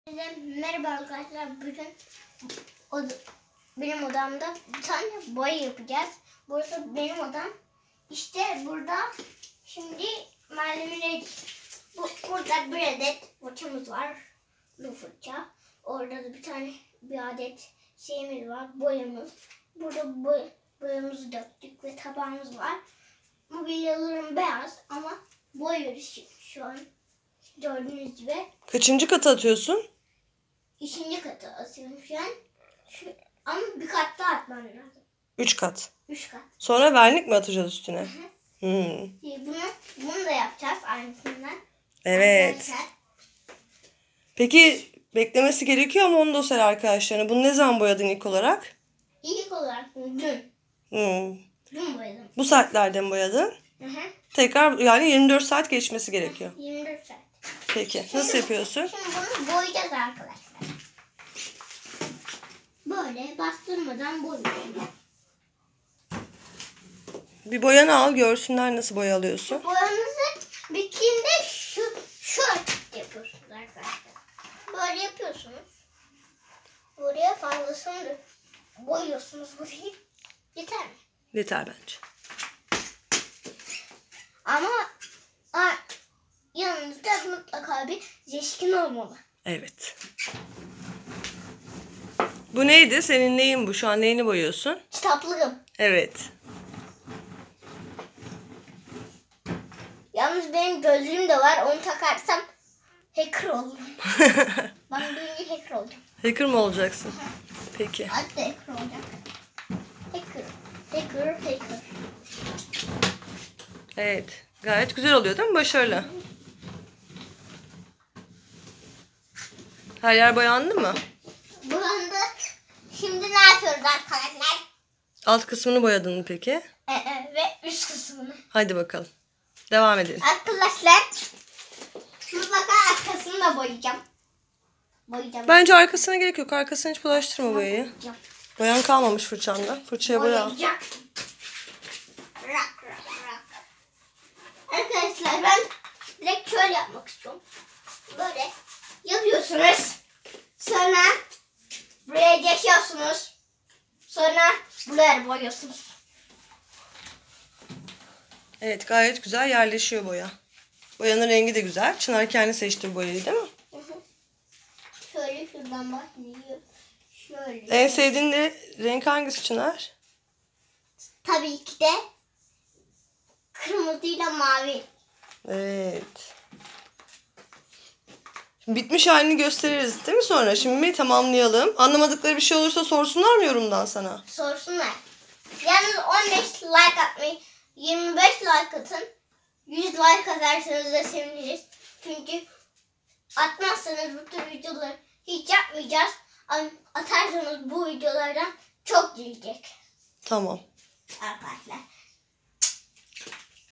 Merhaba arkadaşlar. Bugün benim odamda bir tane boya yapacağız. Burası benim odam. İşte burada şimdi malzemeler. Burada bir adet fırçamız var. Bu fırça. Orada da bir adet şeyimiz var. Boyamız. Burada boyamızı döktük ve tabağımız var. Mobilyalarım beyaz ama boyuyoruz şu an. Gördüğünüz gibi. Kaçıncı kata atıyorsun? 2. katı atıyorum şu an. Ama bir kat daha atmam lazım. 3 kat. 3 kat. Sonra vernik mi atacağız üstüne? Hı hı. Bunu da yapacağız aynısından. Evet. Arkadaşlar. Peki beklemesi gerekiyor mu onu da söyle arkadaşlarına. Bunu ne zaman boyadın ilk olarak? İlk olarak dün. Dün boyadım. Bu saatlerde mi boyadın? Hı hı. Tekrar yani 24 saat geçmesi gerekiyor. 24 saat. Peki nasıl yapıyorsun? Şimdi bunu boyayacağız arkadaşlar. Böyle bastırmadan boyuyoruz. Bir boyanı al görsünler nasıl boya alıyorsun. Boyanızı bittiğinde şu yapıyorsunuz arkadaşlar. Böyle yapıyorsunuz. Buraya fazlasını boyuyorsunuz burayı. Yeter mi? Yeter bence. Ama yanınızda mutlaka bir zeşkin olmalı. Evet. Bu neydi? Senin neyin bu? Şu an neyini boyuyorsun? Kitaplığım. Evet. Yalnız benim gözlüğüm de var. Onu takarsam hacker olurum. Ben büyüyünce hacker olacağım. Hacker mı olacaksın? Peki. Hatta hacker olacak. Hacker. Evet. Gayet güzel oluyor değil mi? Başarılı. Her yer boyandı mı? Bu anda şimdi ne yapıyoruz arkadaşlar? Alt kısmını boyadın mı peki? Ve üst kısmını. Hadi bakalım. Devam edelim. Arkadaşlar mutlaka arkasını da boyayacağım. Bence arkasına gerek yok. Arkasına hiç bulaştırma boyayı. Boyayacağım. Boyan kalmamış fırçanda. Fırçaya boya al. Boyayacağım. Rak. Arkadaşlar ben direkt şöyle yapmak istiyorum. Böyle yapıyorsunuz. Sonra buraya geçiyorsunuz. Sonra buraya boyuyorsunuz. Evet gayet güzel yerleşiyor boya. Boyanın rengi de güzel. Çınar kendi seçti bu boyayı değil mi? Şöyle şuradan başlıyor. Şöyle. En sevdiğin renk hangisi Çınar? Tabii ki de kırmızıyla mavi. Evet. Şimdi bitmiş halini gösteririz değil mi sonra? Şimdi tamamlayalım. Anlamadıkları bir şey olursa sorsunlar mı yorumdan sana? Sorsunlar. Yalnız 15 like atmayı, 25 like atın. 100 like atarsanız da seviniriz. Çünkü atmazsanız bu tür videoları hiç yapmayacağız. Atarsanız bu videolardan çok gelecek. Tamam. Arkadaşlar.